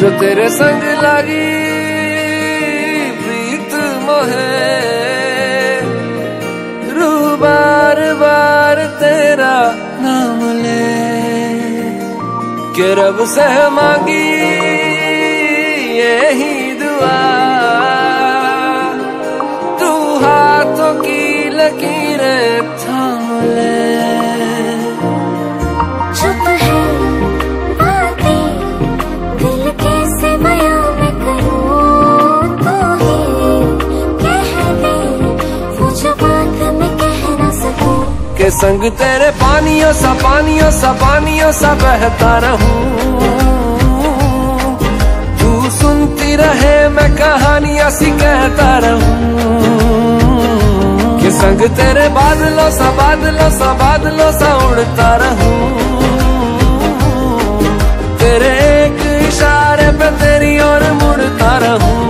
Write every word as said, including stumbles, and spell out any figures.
जो तेरे संग लगी प्रीत मोहे, रू बार बार तेरा नाम ले, के रब से मांगी यही दुआ, तू हाथों की लकीरें थाम ले। चुप है बातें दिल कैसे बयां मैं करूं, तो ही कह दे वो जो बात मैं कह ना सकूं। के संग तेरे पानियों सा पानियों सा पानियों सा बहता रहूं, तू सुनती रहे मैं कहानियां सी कहता रहूं। के संग तेरे बादलों सा बादलों सा बादलों सा उड़ता रहूं, तेरे एक इशारे पे तेरी ओर मुड़ता रहूं।